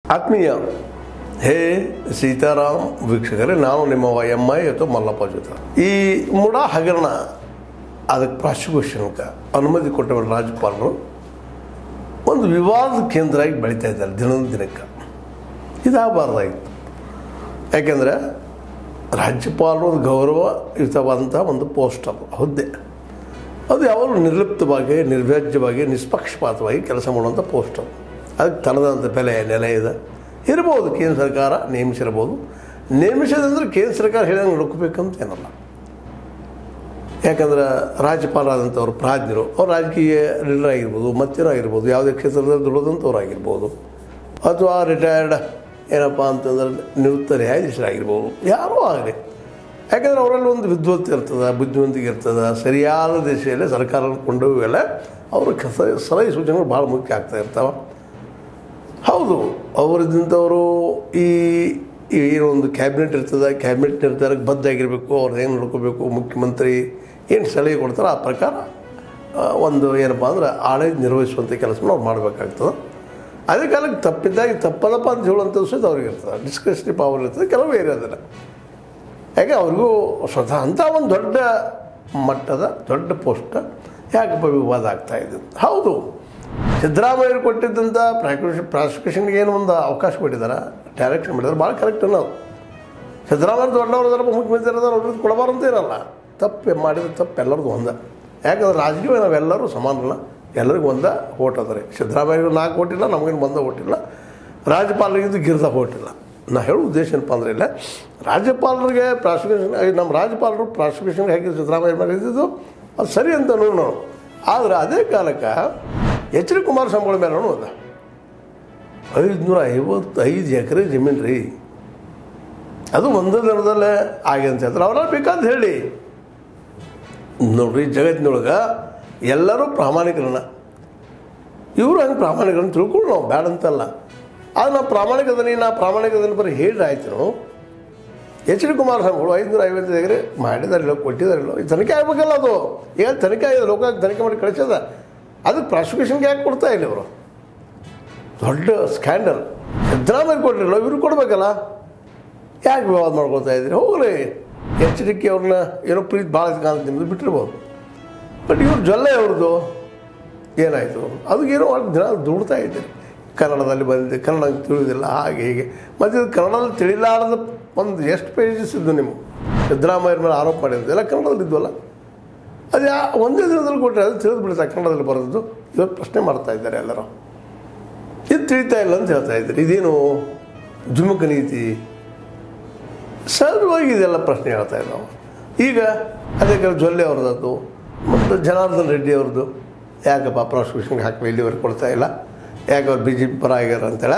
ಆತ್ಮೀಯ ಹೇ ಸೀತಾರಾಮ್ ವೀಕ್ಷಕರೇ, ನಾನು ನಿಮ್ಮ MI ಅಥವಾ ಮಲ್ಲಪ್ಪ ಜೊತೆ. ಈ ಮುಡಾ ಹಗರಣ ಅದಕ್ಕೆ ಪ್ರಾಸಿಕ್ಯೂಷನ್ಗೆ ಅನುಮತಿ ಕೊಟ್ಟ ರಾಜ್ಯಪಾಲರು ಒಂದು ವಿವಾದದ ಕೇಂದ್ರ ಆಗಿ ಬೆಳೀತಾ ಇದ್ದಾರೆ ದಿನದ ದಿನಕ್ಕೆ. ಇದಾಗಬಾರ್ದಾಗಿತ್ತು. ಯಾಕೆಂದರೆ ರಾಜ್ಯಪಾಲರು ಒಂದು ಗೌರವಯುತವಾದಂಥ ಒಂದು ಪೋಸ್ಟ್ ಹುದ್ದೆ. ಅದು ಯಾವಾಗಲೂ ನಿರ್ಲಿಪ್ತವಾಗಿ, ನಿರ್ವ್ಯಾಜ್ಯವಾಗಿ, ನಿಷ್ಪಕ್ಷಪಾತವಾಗಿ ಕೆಲಸ ಮಾಡುವಂಥ ಪೋಸ್ಟ್. ಅದಕ್ಕೆ ತನ್ನದಂಥ ಬೆಲೆ ನೆಲೆ ಇದೆ. ಇರ್ಬೋದು, ಕೇಂದ್ರ ಸರ್ಕಾರ ನೇಮಿಸಿರ್ಬೋದು. ನೇಮಿಸೋದಂದ್ರೆ ಕೇಂದ್ರ ಸರ್ಕಾರ ಹೇಳಿದಂಗೆ ನಡ್ಕೋಬೇಕಂತ ಏನಲ್ಲ. ಯಾಕಂದ್ರೆ ರಾಜ್ಯಪಾಲರಾದಂಥವ್ರು ಪ್ರಾಜ್ಞರು, ಅವ್ರು ರಾಜಕೀಯ ಲೀಡರ್ ಆಗಿರ್ಬೋದು, ಮತ್ತೇನೋ ಆಗಿರ್ಬೋದು, ಯಾವುದೇ ಕ್ಷೇತ್ರದಲ್ಲಿ ದುಡಿದಂಥವ್ರು ಆಗಿರ್ಬೋದು, ಅಥವಾ ರಿಟೈರ್ಡ್ ಏನಪ್ಪ ಅಂತಂದ್ರೆ ನಿವೃತ್ತ ನ್ಯಾಯಾಧೀಶರಾಗಿರ್ಬೋದು, ಯಾರೂ ಆಗಲಿ. ಯಾಕಂದರೆ ಅವರಲ್ಲಿ ಒಂದು ವಿದ್ವತ್ತು ಇರ್ತದೆ, ಬುದ್ಧಿವಂತಿಕೆ ಇರ್ತದೆ. ಸರಿಯಾದ ದಿಶೆಯಲ್ಲಿ ಸರ್ಕಾರ ಕೊಂಡೊಯ್ಯಲ್ಲ ಅವ್ರ ಸಲಹೆ ಸೂಚನೆಗಳು ಭಾಳ ಮುಖ್ಯ ಆಗ್ತಾ ಇರ್ತಾವೆ. ಹೌದು, ಅವರಿದ್ದಂಥವರು ಈ ಏನೊಂದು ಕ್ಯಾಬಿನೆಟ್ ಇರ್ತದೆ, ಕ್ಯಾಬಿನೆಟ್ ನಿರ್ಧಾರಕ್ಕೆ ಬದ್ಧಾಗಿರಬೇಕು. ಅವ್ರು ಹೆಂಗೆ ನೋಡ್ಕೋಬೇಕು, ಮುಖ್ಯಮಂತ್ರಿ ಏನು ಸಲಹೆ ಕೊಡ್ತಾರೆ ಆ ಪ್ರಕಾರ ಒಂದು ಏನಪ್ಪ ಅಂದ್ರೆ ಆಡಳಿತ ನಿರ್ವಹಿಸುವಂಥ ಕೆಲಸನ ಅವ್ರು ಮಾಡಬೇಕಾಗ್ತದೆ. ಅದೇ ಕಾಲಕ್ಕೆ ತಪ್ಪಿದ್ದಾಗಿ ತಪ್ಪದಪ್ಪ ಅಂತ ಹೇಳುವಂಥದ್ದು ಸಹಿತ ಅವ್ರಿಗೆ ಇರ್ತದೆ. ಡಿಸ್ಕಷನ್ ಪವರ್ ಇರ್ತದೆ ಕೆಲವು ಏರಿಯಾದಲ್ಲ. ಯಾಕೆ ಅವ್ರಿಗೂ ಸ್ವತಃ ಅಂಥ ಒಂದು ದೊಡ್ಡ ಮಟ್ಟದ ದೊಡ್ಡ ಪೋಸ್ಟ್ ಯಾಕಪ್ಪ ವಿವಾದ ಆಗ್ತಾಯಿದೆ. ಹೌದು, ಸಿದ್ದರಾಮಯ್ಯರು ಕೊಟ್ಟಿದ್ದಂಥ ಪ್ರಾಸಿಕ್ಯೂಷನ್ಗೆ ಏನು ಒಂದು ಅವಕಾಶ ಕೊಟ್ಟಿದ್ದಾರೆ, ಡೈರೆಕ್ಷನ್ ಮಾಡಿದ್ದಾರೆ, ಭಾಳ ಕರೆಕ್ಟ್ ಅನ್ನೋದು. ಸಿದ್ದರಾಮಯ್ಯ ದೊಡ್ಡವ್ರು ಇದಾರೆ, ಮುಖ್ಯಮಂತ್ರಿ ಇದ್ದಾರೆ, ಅವ್ರದ್ದು ಕೊಡಬಾರಂತ ಇರಲ್ಲ. ತಪ್ಪು ಮಾಡಿದ್ರೆ ತಪ್ಪು ಎಲ್ಲರಿಗೂ ಒಂದ. ಯಾಕಂದ್ರೆ ರಾಜಕೀಯ ನಾವೆಲ್ಲರೂ ಸಮಾನಲ್ಲ, ಎಲ್ಲರಿಗೂ ಒಂದ ಓಟ್ ಅದ ರೀ. ಸಿದ್ದರಾಮಯ್ಯಗೂ 4 ಓಟಿಲ್ಲ, ನಮಗೇನು ಬಂದ ಓಟಿಲ್ಲ. ರಾಜ್ಯಪಾಲರಿಗಿದ್ದು ಗಿರ್ದ ಓಟಿಲ್ಲ. ನಾ ಹೇಳೋ ಉದ್ದೇಶ ಏನಪ್ಪ ಅಂದ್ರೆ ಇಲ್ಲ, ರಾಜ್ಯಪಾಲರಿಗೆ ಪ್ರಾಸಿಕ್ಯೂಷನ್, ನಮ್ಮ ರಾಜ್ಯಪಾಲರು ಪ್ರಾಸಿಕ್ಯೂಷನ್ಗೆ ಹಾಕಿ ಸಿದ್ದರಾಮಯ್ಯ ಮಾಡಿದ್ದು ಅದು ಸರಿ ಅಂತ ನೋಡೋಣ. ಆದರೆ ಅದೇ ಕಾಲಕ್ಕೆ H.D. ಕುಮಾರಸ್ವಾಮಿಗಳ ಮೇಲೆ ನೋಡೋದ 555 ಎಕರೆ ಜಮೀನು ರೀ. ಅದು ಒಂದು ದಿನದಲ್ಲೇ ಆಗಿ ಅಂತ ಹೇಳ್ತಾರೆ. ಅವರ ಬೇಕಾದ ಹೇಳಿ ನೋಡ್ರಿ, ಜಗತ್ತಿನೊಳಗೆ ಎಲ್ಲರೂ ಪ್ರಾಮಾಣಿಕರನ್ನ, ಇವರು ಹಂಗೆ ಪ್ರಾಮಾಣಿಕರನ್ನು ತಿಳ್ಕೊಂಡು ನಾವು ಬೇಡ ಅಂತಲ್ಲ. ಆದ್ರೆ ನಾವು ಪ್ರಾಮಾಣಿಕದಲ್ಲಿ ಬರೀ ಹೇಳಿ ಆಯ್ತು. ನಾವು H.D. ಕುಮಾರಸ್ವಾಮಿಗಳು 555 ಎಕರೆ ಮಾಡಿದಾರಿಲ್ಲ, ಕೊಟ್ಟಿದಾರಿಲ್ಲ, ಈ ತನಿಖೆ ಆಗ್ಬೇಕಲ್ಲ. ಅದು ಈಗ ತನಿಖೆ ಆಗಿದೆ, ಲೋಕ ತನಿಖೆ ಮಾಡಿ ಕಳಿಸೋದ. ಅದಕ್ಕೆ ಪ್ರಾಸಿಕ್ಯೂಷನ್ಗೆ ಯಾಕೆ ಕೊಡ್ತಾ ಇಲ್ಲ ಇವರು? ದೊಡ್ಡ ಸ್ಕ್ಯಾಂಡಲ್. ಸಿದ್ದರಾಮಯ್ಯ ಕೊಟ್ಟಿರಲ್ಲ, ಇವರು ಕೊಡಬೇಕಲ್ಲ. ಯಾಕೆ ವಿವಾದ ಮಾಡ್ಕೊಳ್ತಾ ಇದ್ದೀರಿ? ಹೋಗ್ರಿ, H.D. ಅವ್ರನ್ನ ಏನೋ ಪ್ರೀತಿ ಭಾಳ ನಿಮ್ಮದು ಬಿಟ್ಟಿರ್ಬೋದು. ಬಟ್ ಇವ್ರು ಜೊಲ್ಲೆ ಅವ್ರದ್ದು ಏನಾಯಿತು? ಅದಕ್ಕೇನೋ ದಿನ ದುಡ್ತಾ ಇದ್ದೀರಿ. ಕನ್ನಡದಲ್ಲಿ ಬಂದಿದೆ, ಕನ್ನಡ ತಿಳಿಯೋದಿಲ್ಲ, ಹಾಗೆ ಹೀಗೆ. ಮತ್ತು ಇದು ಕನ್ನಡದಲ್ಲಿ ತಿಳಿಲಾರದ ಒಂದು ಎಷ್ಟು ಪೇಜಸ್ ಇದ್ದು ನಿಮ್ಮ ಸಿದ್ದರಾಮಯ್ಯರ ಮೇಲೆ ಆರೋಪ ಮಾಡಿದ್ದು ಎಲ್ಲ ಕನ್ನಡದಲ್ಲಿ ಇದ್ವಲ್ಲ. ಅದು ಒಂದೇ ದಿನದಲ್ಲಿ ಕೊಟ್ಟರೆ ಅದು ತಿಳಿದು ಬಿಡುತ್ತೆ ಕನ್ನಡದಲ್ಲಿ ಬರೋದು. ಇವತ್ತು ಪ್ರಶ್ನೆ ಮಾಡ್ತಾ ಇದ್ದಾರೆ ಎಲ್ಲರೂ, ಇದು ತಿಳಿತಾ ಇಲ್ಲ ಅಂತ ಹೇಳ್ತಾ ಇದ್ದಾರೆ. ಇದೇನು ದ್ವಿಮುಖ ನೀತಿ? ಸಹಜವಾಗಿ ಇದೆಲ್ಲ ಪ್ರಶ್ನೆ ಹೇಳ್ತಾ ಇದ್ದಾವೆ. ಈಗ ಅದೇ ಜೊಲ್ಲೆ ಅವ್ರದ್ದು ಮತ್ತು ಜನಾರ್ದನ್ ರೆಡ್ಡಿ ಅವ್ರದ್ದು ಯಾಕಪ್ಪ ಪ್ರಾಸಿಕ್ಯೂಷನ್ಗೆ ಹಾಕಿ ಇಲ್ಲಿವರೆಗೆ ಕೊಡ್ತಾ ಇಲ್ಲ? ಯಾಕೆ ಅವ್ರು BJP ಪರ ಆಗ್ಯಾರ ಅಂತೇಳ?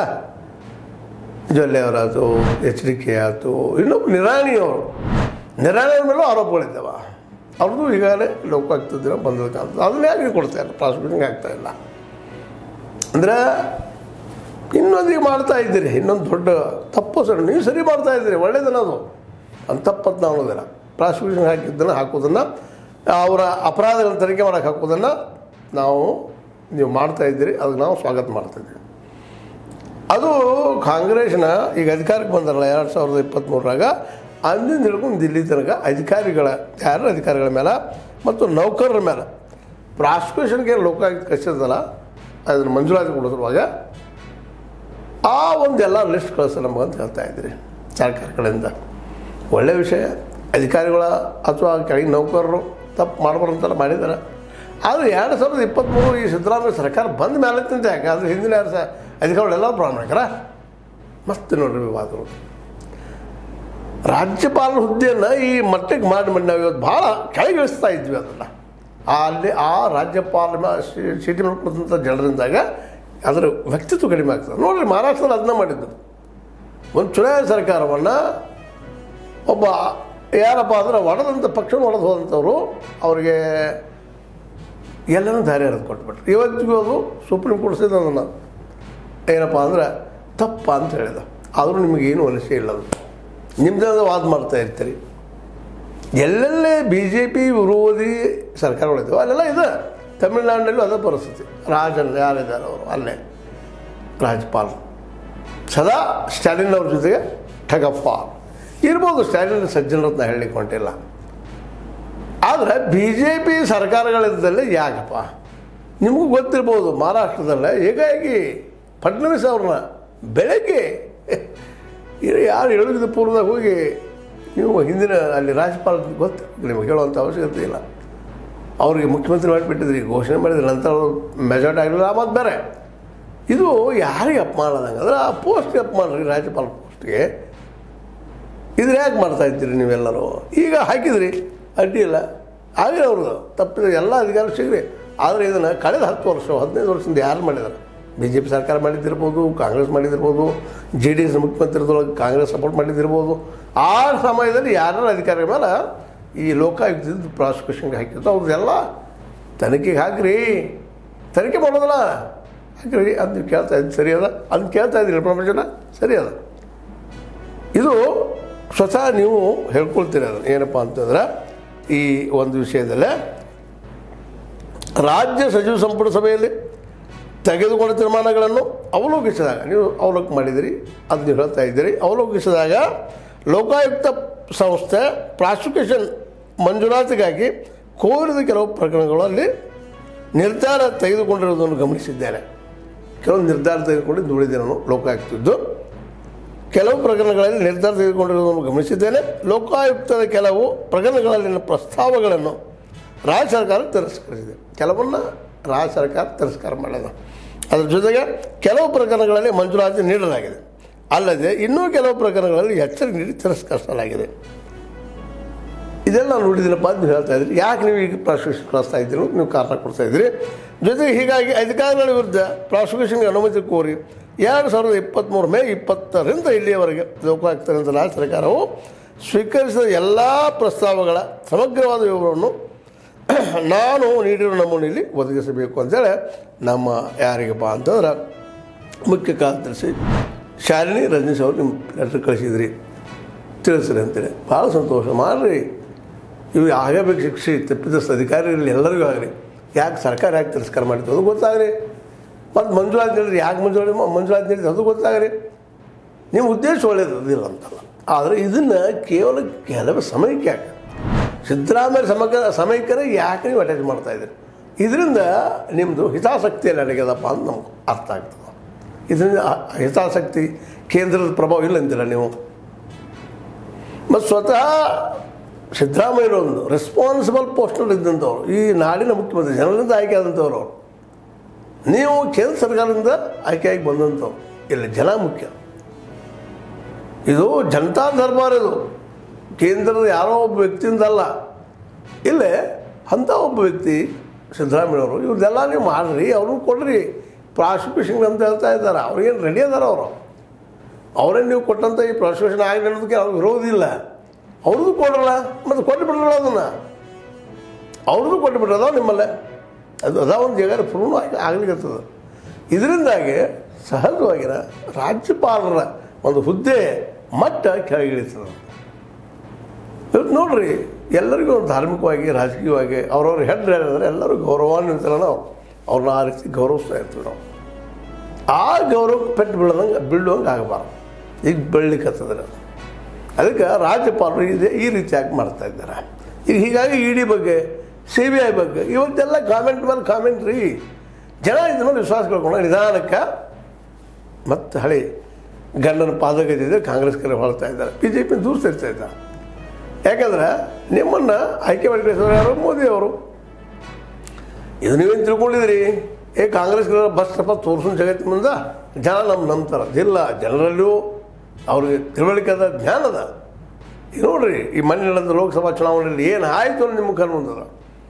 ಜೊಲ್ಲೆ ಅವರಾಯ್ತು, H.D. ಆಯಿತು, ಇನ್ನೊಬ್ಬ ನಿರಾಣಿ ಮೇಲೂ ಆರೋಪಗಳಿದ್ದಾವ. ಅವ್ರದ್ದು ಈಗಾಗಲೇ ಲೋಕಾಯುಕ್ತದಿಂದ ಬಂದದಕ್ಕಂತ ಅದನ್ನ ಯಾಕೆ ಕೊಡ್ತಾ ಇಲ್ಲ, ಪ್ರಾಸಿಕ್ಯೂಷನ್ಗೆ ಆಗ್ತಾಯಿಲ್ಲ ಅಂದರೆ ಇನ್ನೊಂದಿಗೆ ಮಾಡ್ತಾ ಇದ್ದೀರಿ. ಇನ್ನೊಂದು ದೊಡ್ಡ ತಪ್ಪು ಸರ್, ನೀವು ಸರಿ ಮಾಡ್ತಾ ಇದ್ದೀರಿ, ಒಳ್ಳೇದನ್ನೋದು. ಅದು ತಪ್ಪತ್ತು ನಾವು ಅನ್ನೋದಿಲ್ಲ. ಪ್ರಾಸಿಕ್ಯೂಷನ್ ಹಾಕೋದನ್ನು ಅವರ ಅಪರಾಧಗಳನ್ನು ತನಿಖೆ ಮಾಡೋಕ್ಕೆ ಹಾಕೋದನ್ನು ನೀವು ಮಾಡ್ತಾ ಇದ್ದೀರಿ, ಅದಕ್ಕೆ ನಾವು ಸ್ವಾಗತ ಮಾಡ್ತಾಯಿದ್ದೀವಿ. ಅದು ಕಾಂಗ್ರೆಸ್ನ ಈಗ ಅಧಿಕಾರಕ್ಕೆ ಬಂದಾರಲ್ಲ 2023ರಾಗ, ಅಂದಿನ ಹಿಡ್ಕೊಂಡು ದಿಲ್ಲಿ ತನಕ ಅಧಿಕಾರಿಗಳ ಮೇಲೆ ಮತ್ತು ನೌಕರರ ಮೇಲೆ ಪ್ರಾಸಿಕ್ಯೂಷನ್ಗೆ ಲೋಕಾಯುಕ್ತ ಕಳಿಸಿದಲ್ಲ, ಅದನ್ನು ಮಂಜೂರಾತಿ ಕೊಡಿಸುವಾಗ ಆ ಒಂದೆಲ್ಲ ಲಿಸ್ಟ್ ಕಳಿಸ ನಮಗಂತ ಹೇಳ್ತಾ ಇದ್ದೀರಿ ಸರ್ಕಾರ ಕಡೆಯಿಂದ. ಒಳ್ಳೆಯ ವಿಷಯ. ಅಧಿಕಾರಿಗಳ ಅಥವಾ ಕೆಳಗಿನ ನೌಕರರು ತಪ್ಪು ಮಾಡಬಾರಂತೆಲ್ಲ ಮಾಡಿದ್ದಾರೆ. ಆದರೆ 2023 ಈ ಸಿದ್ದರಾಮಯ್ಯ ಸರ್ಕಾರ ಬಂದ ಮೇಲೆ ತಿಂತ ಯಾಕೆ? ಆದರೆ ಹಿಂದಿನ ಅಧಿಕಾರಿಗಳೆಲ್ಲ ಪ್ರಾಮಾಣಿಕರ ಮಸ್ತ್ ನೋಡ್ರಿ ವಿವಾದಗಳು. ರಾಜ್ಯಪಾಲರ ಹುದ್ದೆಯನ್ನು ಈ ಮಟ್ಟಕ್ಕೆ ಮಾಡಿ ನಾವು ಇವತ್ತು ಭಾಳ ಕೆಳಗಿಳಿಸ್ತಾ ಇದ್ವಿ. ಅದನ್ನು ಅಲ್ಲಿ ಆ ರಾಜ್ಯಪಾಲ ಸಿಟಿ ಮಾಡ್ಕೊಡ್ತಂಥ ಜನರಿಂದಾಗ ಅದರ ವ್ಯಕ್ತಿತ್ವ ಕಡಿಮೆ ಆಗ್ತದೆ. ನೋಡಿರಿ, ಮಹಾರಾಷ್ಟ್ರದಲ್ಲಿ ಅದನ್ನ ಮಾಡಿದ್ದು. ಒಂದು ಚುನಾಯಿತ ಸರ್ಕಾರವನ್ನು ಒಬ್ಬ ಯಾರಪ್ಪ ಅಂದ್ರೆ ಪಕ್ಷವನ್ನು ಒಡೆದು ಹೋದಂಥವ್ರು ಅವರಿಗೆ ಎಲ್ಲನೂ ದಾರಿ ಹರಿದು ಕೊಟ್ಬಿಟ್ರು. ಇವತ್ತಿಗೂ ಅದು ಸುಪ್ರೀಂ ಕೋರ್ಟ್ ಸಹಿತ ಅದನ್ನು ಏನಪ್ಪ ಅಂದ್ರೆ ತಪ್ಪ ಅಂತ ಹೇಳಿದ. ಆದರೂ ನಿಮಗೇನು ಅನಿಸೇ ಇಲ್ಲ. ಅದು ನಿಮ್ಮದೇ ವಾದ ಮಾಡ್ತಾ ಇರ್ತೀರಿ. ಎಲ್ಲೆಲ್ಲೇ BJP ವಿರೋಧಿ ಸರ್ಕಾರಗಳಿದ್ದಾವೆ ಅಲ್ಲೆಲ್ಲ ಇದೆ. ತಮಿಳುನಾಡಿನಲ್ಲೂ ಅದೇ ಪರಿಸ್ಥಿತಿ. ರಾಜನ್ ಯಾರಿದ್ದಾರೆ ಅವರು ಅಲ್ಲೇ ರಾಜ್ಯಪಾಲರು ಸದಾ ಸ್ಟಾಲಿನ್ ಅವ್ರ ಜೊತೆಗೆ ಠಗಪ್ಪ ಇರ್ಬೋದು. ಸ್ಟಾಲಿನ್ ಸಜ್ಜನರತ್ನ ಹೇಳಲಿಕ್ಕೆ ಹೊಂಟಿಲ್ಲ. ಆದರೆ ಬಿ ಜೆ ಪಿ ಸರ್ಕಾರಗಳಿದ್ದಲ್ಲಿ ಯಾಕಪ್ಪ ನಿಮಗೂ ಗೊತ್ತಿರ್ಬೋದು, ಮಹಾರಾಷ್ಟ್ರದಲ್ಲೇ ಹೇಗಾಗಿ ಫಡ್ನವೀಸ್ ಅವ್ರನ್ನ ಬೆಳಗ್ಗೆ ಯಾರು ಹೇಳೋದು ಪೂರ್ವದಾಗ ಹೋಗಿ ನೀವು ಹಿಂದಿನ ಅಲ್ಲಿ ರಾಜ್ಯಪಾಲ ಗೊತ್ತು ನಿಮಗೆ ಹೇಳುವಂಥ ಅವಶ್ಯಕತೆ ಇಲ್ಲ. ಅವ್ರಿಗೆ ಮುಖ್ಯಮಂತ್ರಿ ಮಾಡಿಬಿಟ್ಟಿದ್ರಿ, ಘೋಷಣೆ ಮಾಡಿದ್ರೆ ನಂತರ ಮೆಜಾರಿಟಿ ಆಗಲಿಲ್ಲ. ಮತ್ತು ಬೇರೆ ಇದು ಯಾರಿಗೆ ಅಪಮಾನ ಅದಂಗೆ ಅಂದ್ರೆ ಆ ಪೋಸ್ಟ್ಗೆ ಅಪಮಾನ ರೀ, ರಾಜ್ಯಪಾಲ ಪೋಸ್ಟ್ಗೆ. ಇದ್ರ ಯಾಕೆ ಮಾಡ್ತಾ ಇದ್ದೀರಿ ನೀವೆಲ್ಲರೂ? ಈಗ ಹಾಕಿದ್ರಿ ಅಡ್ಡಿ ಇಲ್ಲ, ಆಗಲಿ ಅವ್ರದ್ದು ತಪ್ಪಿದ್ರೆ ಎಲ್ಲ ಅಧಿಕಾರ ಸಿಗ್ರಿ. ಆದರೆ ಇದನ್ನು ಕಳೆದ 10 ವರ್ಷ 15 ವರ್ಷದಿಂದ ಯಾರು ಮಾಡಿದ್ದಾರೆ? ಬಿ ಜೆ ಪಿ ಸರ್ಕಾರ ಮಾಡಿದ್ದಿರ್ಬೋದು, ಕಾಂಗ್ರೆಸ್ ಮಾಡಿದ್ದಿರ್ಬೋದು, JDS ಮುಖ್ಯಮಂತ್ರಿದೊಳಗೆ ಕಾಂಗ್ರೆಸ್ ಸಪೋರ್ಟ್ ಮಾಡಿದ್ದಿರ್ಬೋದು. ಆ ಸಮಯದಲ್ಲಿ ಯಾರು ಅಧಿಕಾರಿಗಳ ಮೇಲೆ ಈ ಲೋಕಾಯುಕ್ತದ ಪ್ರಾಸಿಕ್ಯೂಷನ್ಗೆ ಹಾಕಿದ್ದು ಅವ್ರದ್ದೆಲ್ಲ ತನಿಖೆಗೆ ಹಾಕ್ರಿ, ತನಿಖೆ ಮಾಡೋದಲ್ಲ ಹಾಕ್ರಿ ಅಂತ ನೀವು ಕೇಳ್ತಾ ಇದ್ದು ಸರಿ ಅದ, ಅದನ್ನು ಕೇಳ್ತಾ ಇದ್ದೀರಿ ಪ್ರಪಂಚನ ಸರಿ ಅದ. ಇದು ಸ್ವತಃ ನೀವು ಹೇಳ್ಕೊಳ್ತೀರಿ. ಅದನ್ನು ಏನಪ್ಪ ಅಂತಂದ್ರೆ ಈ ಒಂದು ವಿಷಯದಲ್ಲೇ ರಾಜ್ಯ ಸಚಿವ ಸಂಪುಟ ಸಭೆಯಲ್ಲಿ ತೆಗೆದುಕೊಂಡ ತೀರ್ಮಾನಗಳನ್ನು ಅವಲೋಕಿಸಿದಾಗ ನೀವು ಅವಲೋಕನ ಮಾಡಿದಿರಿ, ಅದು ನೀವು ಹೇಳ್ತಾ ಇದ್ದೀರಿ. ಅವಲೋಕಿಸಿದಾಗ ಲೋಕಾಯುಕ್ತ ಸಂಸ್ಥೆ ಪ್ರಾಸಿಕ್ಯೂಷನ್ ಮಂಜೂರಾತಿಗಾಗಿ ಕೋರಿದ ಕೆಲವು ಪ್ರಕರಣಗಳಲ್ಲಿ ನಿರ್ಧಾರ ತೆಗೆದುಕೊಂಡಿರುವುದನ್ನು ಗಮನಿಸಿದ್ದೇನೆ. ಕೆಲವು ನಿರ್ಧಾರ ತೆಗೆದುಕೊಂಡು ಉಳಿದೆ ನಾನು ಲೋಕಾಯುಕ್ತದ್ದು ಕೆಲವು ಪ್ರಕರಣಗಳಲ್ಲಿ ನಿರ್ಧಾರ ತೆಗೆದುಕೊಂಡಿರುವುದನ್ನು ಗಮನಿಸಿದ್ದೇನೆ. ಲೋಕಾಯುಕ್ತದ ಕೆಲವು ಪ್ರಕರಣಗಳಲ್ಲಿನ ಪ್ರಸ್ತಾವಗಳನ್ನು ರಾಜ್ಯ ಸರ್ಕಾರ ತಿರಸ್ಕರಿಸಿದೆ. ಕೆಲವನ್ನು ರಾಜ್ಯ ಸರ್ಕಾರ ತಿರಸ್ಕಾರ ಮಾಡಿದೆ. ಅದರ ಜೊತೆಗೆ ಕೆಲವು ಪ್ರಕರಣಗಳಲ್ಲಿ ಮಂಜೂರಾತಿ ನೀಡಲಾಗಿದೆ. ಅಲ್ಲದೆ ಇನ್ನೂ ಕೆಲವು ಪ್ರಕರಣಗಳಲ್ಲಿ ಎಚ್ಚರಿಕೆ ನೀಡಿ ತಿರಸ್ಕರಿಸಲಾಗಿದೆ. ಇದೆಲ್ಲ ನೋಡಿದಿನಪ್ಪ ಅಂತ ನೀವು ಹೇಳ್ತಾ ಇದ್ರಿ. ಯಾಕೆ ನೀವು ಈಗ ಪ್ರಾಸಿಕ್ಯೂಷನ್ ಕಳಿಸ್ತಾ ಇದ್ದೀರಿ? ನೀವು ಕಾರಣ ಕೊಡ್ತಾ ಇದ್ದೀರಿ. ಜೊತೆಗೆ ಹೀಗಾಗಿ ಅಧಿಕಾರಿಗಳ ವಿರುದ್ಧ ಪ್ರಾಸಿಕ್ಯೂಷನ್ಗೆ ಅನುಮತಿ ಕೋರಿ 2023 ಮೇ 20ರಿಂದ ಇಲ್ಲಿಯವರೆಗೆ ಲೋಕಾಯುಕ್ತರಿಂದ ರಾಜ್ಯ ಸರ್ಕಾರವು ಸ್ವೀಕರಿಸಿದ ಎಲ್ಲ ಪ್ರಸ್ತಾವಗಳ ಸಮಗ್ರವಾದ ವಿವರವನ್ನು ನಾನು ನೀಡಿರೋ ನಮೂನೆಯಲ್ಲಿ ಒದಗಿಸಬೇಕು ಅಂತೇಳಿ ನಮ್ಮ ಯಾರಿಗಪ್ಪ ಅಂತಂದ್ರೆ ಮುಖ್ಯ ಕಾರ್ಯದರ್ಶಿ ಶಾಲಿನಿ ರಜನೀಶ್ ಅವರು ನಿಮ್ಮ ಲೆಟ್ರ್ ಕಳಿಸಿದ್ರಿ, ತಿಳಿಸ್ರಿ ಅಂತೇಳಿ. ಭಾಳ ಸಂತೋಷ ಮಾಡಿರಿ. ಇವು ಆಗಬೇಕು ಶಿಕ್ಷೆ ತಪ್ಪಿದಷ್ಟು ಅಧಿಕಾರಿಗಳು ಎಲ್ಲರಿಗೂ ಆಗಲಿ. ಯಾಕೆ ಸರ್ಕಾರ ಯಾಕೆ ತಿರಸ್ಕಾರ ಮಾಡಿತ್ತು ಅದು ಗೊತ್ತಾಗ್ರಿ. ಮತ್ತು ಮಂಜೂರಾತಿ ನೀಡಿರಿ, ಯಾಕೆ ಮಂಜೂರಾತಿ ನೀಡಿದ್ರು ಅದು ಗೊತ್ತಾಗ್ರಿ. ನಿಮ್ಮ ಉದ್ದೇಶ ಒಳ್ಳೆಯದಿಲ್ಲ ಅಂತಲ್ಲ. ಆದರೆ ಇದನ್ನು ಕೇವಲ ಕೆಲವು ಸಮಯಕ್ಕೆ ಯಾಕೆ ಸಿದ್ದರಾಮಯ್ಯ ಸಮಯಕ್ಕೇ ಯಾಕೆ ನೀವು ಅಟ್ಯಾಚ್ ಮಾಡ್ತಾಯಿದ್ದೀರಿ? ಇದರಿಂದ ನಿಮ್ಮದು ಹಿತಾಸಕ್ತಿಯಲ್ಲಿ ಅಡಗ್ಯದಪ್ಪ ಅಂತ ನಮ್ಗೆ ಅರ್ಥ ಆಗ್ತದೆ. ಇದರಿಂದ ಹಿತಾಸಕ್ತಿ ಕೇಂದ್ರದ ಪ್ರಭಾವ ಇಲ್ಲ ಅಂತೀರ ನೀವು. ಮತ್ತು ಸ್ವತಃ ಸಿದ್ದರಾಮಯ್ಯನವರೊಂದು ರೆಸ್ಪಾನ್ಸಿಬಲ್ ಪೋಸ್ಟ್ನಲ್ಲಿ ಇದ್ದಂಥವ್ರು, ಈ ನಾಡಿನ ಮುಖ್ಯಮಂತ್ರಿ ಜನರಿಂದ ಆಯ್ಕೆ ಆದಂಥವ್ರು ಅವರು. ನೀವು ಕೇಂದ್ರ ಸರ್ಕಾರದಿಂದ ಆಯ್ಕೆಯಾಗಿ ಬಂದಂಥವ್ರು. ಇಲ್ಲಿ ಜನ ಮುಖ್ಯ. ಇದು ಜನತಾ ದರ್ಬಾರ್. ಇದು ಕೇಂದ್ರದ ಯಾರೋ ಒಬ್ಬ ವ್ಯಕ್ತಿಯಿಂದಲ್ಲ. ಇಲ್ಲೇ ಅಂಥ ಒಬ್ಬ ವ್ಯಕ್ತಿ ಸಿದ್ದರಾಮಯ್ಯವರು. ಇವ್ರದ್ದೆಲ್ಲ ನೀವು ಮಾಡಿರಿ, ಅವ್ರನ್ನ ಕೊಡ್ರಿ ಪ್ರಾಸಿಕ್ಯೂಷನ್ ಅಂತ ಹೇಳ್ತಾ ಇದ್ದಾರೆ. ಅವ್ರಿಗೇನು ರೆಡಿ ಅದಾರ ಅವರು. ಅವರೇನು ನೀವು ಕೊಟ್ಟಂಥ ಈ ಪ್ರಾಸಿಕ್ಯೂಷನ್ ಆಗಲಿ ಅನ್ನೋದಕ್ಕೆ ಅವ್ರಿಗೆ ವಿರೋಧ ಇಲ್ಲ. ಅವ್ರದ್ದು ಕೊಡ್ರಲ್ಲ, ಮತ್ತು ಕೊಟ್ಟು ಬಿಡ್ರಲ್ಲ ಅದನ್ನು. ಅವ್ರದ್ದು ಕೊಟ್ಟು ಬಿಡ್ರದ ನಿಮ್ಮಲ್ಲೇ ಅದು ಅದ ಒಂದು ಜಾಗ ಪ್ರೂವ್ ಆಗ್ಲಿಕ್ಕತ್ತದ. ಇದರಿಂದಾಗಿ ಸಹಜವಾಗಿನ ರಾಜ್ಯಪಾಲರ ಒಂದು ಹುದ್ದೆ ಮಟ್ಟ ಕೆಳಗಿಳಿತದೆ. ಇವತ್ತು ನೋಡ್ರಿ, ಎಲ್ಲರಿಗೂ ಧಾರ್ಮಿಕವಾಗಿ ರಾಜಕೀಯವಾಗಿ ಅವ್ರವ್ರ ಹೆಡ್ ಹೇಳಿದ್ರೆ ಎಲ್ಲರೂ ಗೌರವಾನ್ವಿತರ ನಾವು ಅವ್ರನ್ನ ಆ ರೀತಿ ಗೌರವಿಸ್ತಾ ಇರ್ತೀವಿ ನಾವು. ಆ ಗೌರವಕ್ಕೆ ಪೆಟ್ಟು ಬೀಳುವಂಗೆ ಆಗಬಾರ್ದು. ಈಗ ಬೆಳಲಿಕ್ಕತ್ತದ್ರೆ ಅದಕ್ಕೆ ರಾಜ್ಯಪಾಲರು ಈ ರೀತಿ ಯಾಕೆ ಮಾಡ್ತಾ ಇದ್ದಾರೆ. ಈಗ ಹೀಗಾಗಿ ED ಬಗ್ಗೆ CBI ಬಗ್ಗೆ ಇವತ್ತೆಲ್ಲ ಕಾಮೆಂಟ್ ಮೇಲೆ ಕಾಮೆಂಟ್ ರೀ. ಜನ ಇದ್ರ ಮೇಲೆ ವಿಶ್ವಾಸ ಕಳ್ಕೊಂಡು ನಿಧಾನಕ್ಕೆ ಮತ್ತು ಹಳೆ ಗಂಡನ ಪಾದಗತಿದೆ ಕಾಂಗ್ರೆಸ್ ಕಡೆ ಹೊಳ್ತಾ ಇದ್ದಾರೆ. BJP ದೂರ ಸೇರ್ತಾ ಇದ್ದಾರೆ. ಯಾಕಂದ್ರೆ ನಿಮ್ಮನ್ನು ಆಯ್ಕೆ ಮಾಡಿ ಕಳಿಸಿದ್ರು ಯಾರು? ಮೋದಿ ಅವರು. ಇದು ನೀವೇನು ತಿಳ್ಕೊಂಡಿದ್ರಿ? ಕಾಂಗ್ರೆಸ್ ಬಸ್ ಸ್ವಲ್ಪ ತೋರಿಸೋ ಜಗತ್ತಿನ ಮುಂದೆ ಜನ ನಂಬ್ತಾರೆ. ಇಲ್ಲ, ಜನರಲ್ಲೂ ಅವ್ರಿಗೆ ತಿಳುವಳಿಕೆ ಅದ, ಜ್ಞಾನ ಅದ. ಈಗ ನೋಡ್ರಿ, ಈ ಮೊನ್ನೆ ನಡೆದ ಲೋಕಸಭಾ ಚುನಾವಣೆಯಲ್ಲಿ ಏನು ಆಯಿತು ನಿಮ್ಮ ಕಣ್ಣು ಮುಂದದ.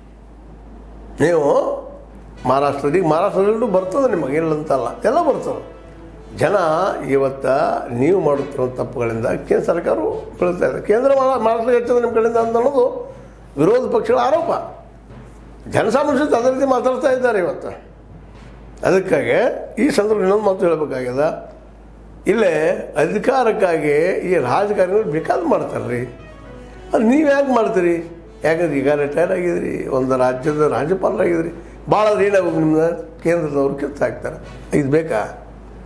ನೀವು ಮಹಾರಾಷ್ಟ್ರದಲ್ಲೂ ಬರ್ತದೆ ನಿಮಗೆ, ಇಲ್ಲಂತಲ್ಲ, ಎಲ್ಲ ಬರ್ತದೆ. ಜನ ಇವತ್ತು ನೀವು ಮಾಡುತ್ತಿರೋ ತಪ್ಪುಗಳಿಂದ ಕೇಂದ್ರ ಸರ್ಕಾರವು ಬೀಳ್ತಾ ಇದೆ. ಕೇಂದ್ರ ಮಹಾರಾಷ್ಟ್ರ ಹೆಚ್ಚದ ನಿಮ್ಮ ಕಡೆಯಿಂದ ಅಂತ ಅನ್ನೋದು ವಿರೋಧ ಪಕ್ಷಗಳ ಆರೋಪ. ಜನಸಾಮಾನ್ಯ ಅದೇ ರೀತಿ ಮಾತಾಡ್ತಾ ಇದ್ದಾರೆ ಇವತ್ತು. ಅದಕ್ಕಾಗಿ ಈ ಸಂದರ್ಭ ಇನ್ನೊಂದು ಮಾತು ಹೇಳಬೇಕಾಗ್ಯದ. ಇಲ್ಲೇ ಅಧಿಕಾರಕ್ಕಾಗಿ ಈ ರಾಜಕಾರಣಿಗಳು ಬೇಕಾದ್ರೆ ಮಾಡ್ತಾರೆ ರೀ. ಅದು ನೀವು ಯಾಕೆ ಮಾಡ್ತೀರಿ? ಯಾಕಂದ್ರೆ ಈಗ ರಿಟೈರ್ ಆಗಿದ್ರಿ, ಒಂದು ರಾಜ್ಯದ ರಾಜ್ಯಪಾಲರಾಗಿದ್ರಿ. ಭಾಳ ಏನಾಗೋದು ನಿಮ್ಮನ್ನ ಕೇಂದ್ರದವ್ರು ಕಿತ್ತಾಕ್ತಾರೆ. ಇದು ಬೇಕಾ?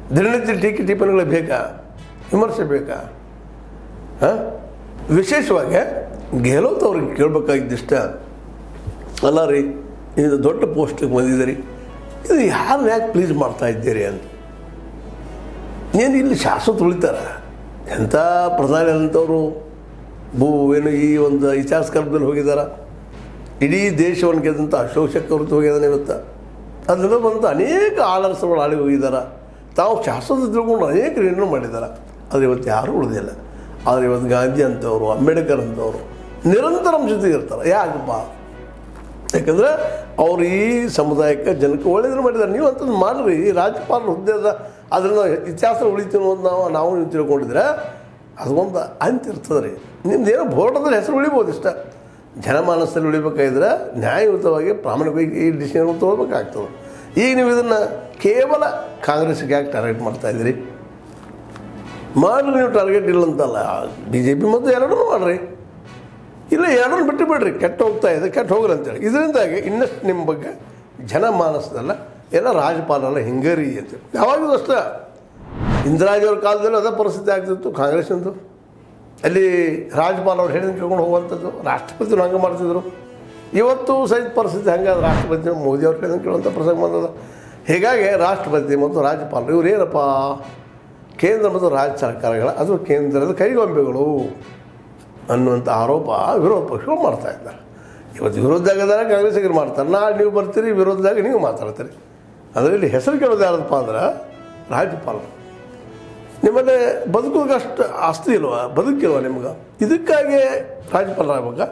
ದಿನನಿತ್ಯ ಟೀಕೆ ಟಿಪ್ಪಣಿಗಳು ಬೇಕಾ, ವಿಮರ್ಶೆ ಬೇಕಾ? ಹಾಂ, ವಿಶೇಷವಾಗಿ ಗೆಹ್ಲೋಟ್ ಅವ್ರಿಗೆ ಕೇಳಬೇಕಾಗಿದ್ದಿಷ್ಟ, ಅಲ್ಲ ರೀ ಇದು ದೊಡ್ಡ ಪೋಸ್ಟಿಗೆ ಬಂದಿದ್ದೀರಿ, ಇದು ಯಾರು ಯಾಕೆ ಪ್ಲೀಸ್ ಮಾಡ್ತಾ ಇದ್ದೀರಿ ಅಂತ. ಏನು ಇಲ್ಲಿ ಶಾಶ್ವತ ಉಳಿತಾರ? ಎಂಥ ಪ್ರಧಾನಿ ಅಂತವರು ಏನು ಈ ಒಂದು ಇತಿಹಾಸ ಕಾಲದಲ್ಲಿ ಹೋಗಿದ್ದಾರೆ. ಇಡೀ ದೇಶವನ್ನು ಗೆದ್ದಂಥ ಅಶೋಕ್ ಚಕ್ರವರ್ತಿ ಹೋಗಿದ್ದಾನೆ ಇವತ್ತು. ಅದರಿಂದ ಬಂದಂಥ ಅನೇಕ ಆಳರಸಗಳು ಆಳಿ ಹೋಗಿದ್ದಾರೆ. ತಾವು ಶಾಶ್ವತ ತಿಳ್ಕೊಂಡು ಅನೇಕ ನಿರ್ಣಯ ಮಾಡಿದ್ದಾರೆ. ಆದರೆ ಇವತ್ತು ಯಾರೂ ಉಳಿದಿಲ್ಲ. ಆದರೆ ಇವತ್ತು ಗಾಂಧಿ ಅಂತವರು, ಅಂಬೇಡ್ಕರ್ ಅಂತವರು ನಿರಂತರ ನಮ್ಮ ಜೊತೆಗೆ ಇರ್ತಾರೆ. ಯಾಕಪ್ಪ? ಯಾಕಂದರೆ ಅವರು ಈ ಸಮುದಾಯಕ್ಕೆ ಜನಕ್ಕೆ ಒಳ್ಳೆಯದನ್ನು ಮಾಡಿದ್ದಾರೆ. ನೀವು ಅಂತಂದು ಮಾಡಿರಿ. ಈ ರಾಜ್ಯಪಾಲರ ಹುದ್ದೆದ ಅದನ್ನು ಇತಿಹಾಸ ಉಳಿತೀವಿ ಅನ್ನೋದು ನಾವು ನೀವು ತಿಳ್ಕೊಂಡಿದ್ರೆ ಅದೊಂದು ಅಂತಿರ್ತದೆ ರೀ. ನಿಮ್ದೇನೋ ಬೋರ್ಡದಲ್ಲಿ ಹೆಸರು ಉಳಿಬೋದು ಇಷ್ಟ. ಜನಮಾನಸದಲ್ಲಿ ಉಳಿಬೇಕಾಗಿದ್ರೆ ನ್ಯಾಯಯುತವಾಗಿ ಪ್ರಾಮಾಣಿಕವಾಗಿ ಈ ಡಿಸಿಷನ್ ತೊಗೊಳ್ಬೇಕಾಗ್ತದೆ. ಈಗ ನೀವು ಇದನ್ನು ಕೇವಲ ಕಾಂಗ್ರೆಸ್ಗೆ ಯಾಕೆ ಟಾರ್ಗೆಟ್ ಮಾಡ್ತಾಯಿದ್ದೀರಿ? ಮಾಡಿರಿ, ನೀವು ಟಾರ್ಗೆಟ್ ಇಲ್ಲ ಅಂತಲ್ಲ. BJP ಮತ್ತು ಎರಡೂ ಮಾಡಿರಿ. ಇಲ್ಲ, ಎರಡನ್ನೂ ಬಿಟ್ಟು ಬಿಡ್ರಿ. ಕೆಟ್ಟು ಹೋಗ್ತಾ ಇದೆ, ಕೆಟ್ಟು ಹೋಗ್ರಿ ಅಂತೇಳಿ. ಇದರಿಂದಾಗಿ ಇನ್ನಷ್ಟು ನಿಮ್ಮ ಬಗ್ಗೆ ಜನಮಾನಸದಲ್ಲ ಎಲ್ಲ ರಾಜ್ಯಪಾಲರೆಲ್ಲ ಹಿಂಗರಿ ಅಂತೇಳಿ. ಯಾವಾಗಲೂ ಅಷ್ಟೇ. ಇಂದಿರಾಜಿಯವ್ರ ಕಾಲದಲ್ಲಿ ಅದೇ ಪರಿಸ್ಥಿತಿ ಆಗ್ತಿತ್ತು ಕಾಂಗ್ರೆಸ್ಸಿಂದು. ಅಲ್ಲಿ ರಾಜ್ಯಪಾಲವ್ರು ಹೇಳಿದ ಕೇಳ್ಕೊಂಡು ಹೋಗುವಂಥದ್ದು, ರಾಷ್ಟ್ರಪತಿಗಳು ಹಂಗೆ ಮಾಡ್ತಿದ್ರು. ಇವತ್ತು ಸಹಿತ ಪರಿಸ್ಥಿತಿ ಹಂಗೆ ರಾಷ್ಟ್ರಪತಿ ಮೋದಿಯವ್ರು ಹೇಳಿದ ಕೇಳುವಂಥ ಪ್ರಸಂಗ ಬಂದದ. ಹೀಗಾಗಿ ರಾಷ್ಟ್ರಪತಿ ಮತ್ತು ರಾಜ್ಯಪಾಲರು ಇವರೇನಪ್ಪ, ಕೇಂದ್ರ ಮತ್ತು ರಾಜ್ಯ ಸರ್ಕಾರಗಳ ಅಥವಾ ಕೇಂದ್ರದ ಕೈಗೊಂಬೆಗಳು ಅನ್ನುವಂಥ ಆರೋಪ ವಿರೋಧ ಪಕ್ಷಗಳು ಮಾಡ್ತಾಯಿದ್ದಾರೆ. ಇವತ್ತು ವಿರೋಧದಾಗದಾಗ ಕಾಂಗ್ರೆಸ್ಸಿಗೆ ಮಾಡ್ತಾರೆ, ನಾಳೆ ನೀವು ಬರ್ತೀರಿ, ವಿರೋಧದಾಗ ನೀವು ಮಾತಾಡ್ತೀರಿ. ಅಂದರೆ ಇಲ್ಲಿ ಹೆಸರು ಕೇಳೋದು ಯಾರದಪ್ಪ ಅಂದ್ರೆ ರಾಜ್ಯಪಾಲರು. ನಿಮ್ಮಲ್ಲಿ ಬದುಕೋದಷ್ಟು ಆಸ್ತಿ ಇಲ್ವ, ಬದುಕಿಲ್ವ ನಿಮ್ಗೆ? ಇದಕ್ಕಾಗಿ ರಾಜ್ಯಪಾಲರಾಗಬೇಕಾ?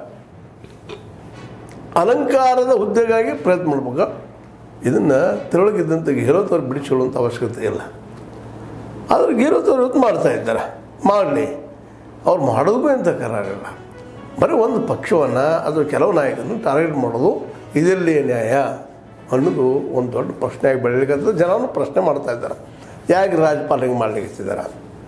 ಅಲಂಕಾರದ ಹುದ್ದೆಗಾಗಿ ಪ್ರಯತ್ನ ಮಾಡ್ಬೇಕಾ? ಇದನ್ನು ತಿಳುವಳಿಕಿದ್ದಂಥ ಗೆಹ್ಲೋಟ್ ಅವ್ರು ಬಿಡಿಸಿಕೊಳ್ಳುವಂಥ ಅವಶ್ಯಕತೆ ಇಲ್ಲ. ಆದರೆ ಗೆಹ್ಲೋಟ್ ಅವ್ರು ಇವತ್ತು ಮಾಡ್ತಾಯಿದ್ದಾರೆ. ಮಾಡಲಿ, ಅವ್ರು ಮಾಡೋದಕ್ಕೂ ಎಂಥ ಕರಾರಿಲ್ಲ. ಬರೀ ಒಂದು ಪಕ್ಷವನ್ನು ಅಥವಾ ಕೆಲವು ನಾಯಕರನ್ನು ಟಾರ್ಗೆಟ್ ಮಾಡೋದು ಇದರಲ್ಲಿ ನ್ಯಾಯ ಅನ್ನೋದು ಒಂದು ದೊಡ್ಡ ಪ್ರಶ್ನೆಯಾಗಿ ಬೆಳೀಲಿಕ್ಕೆ ಜನರು ಪ್ರಶ್ನೆ ಮಾಡ್ತಾಯಿದ್ದಾರೆ. ಯಾಕೆ ರಾಜ್ಯಪಾಲ ಹಿಂಗೆ ಮಾಡ್ಲಿಕ್ಕಿದ್ದಾರೆ?